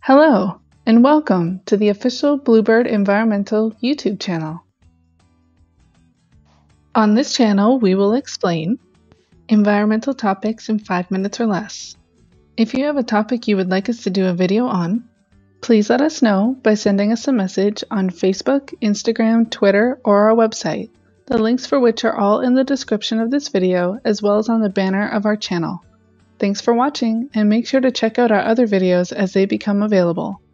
Hello, and welcome to the official Bluebird Environmental YouTube channel. On this channel, we will explain environmental topics in 5 minutes or less. If you have a topic you would like us to do a video on, please let us know by sending us a message on Facebook, Instagram, Twitter, or our website, the links for which are all in the description of this video as well as on the banner of our channel. Thanks for watching, and make sure to check out our other videos as they become available.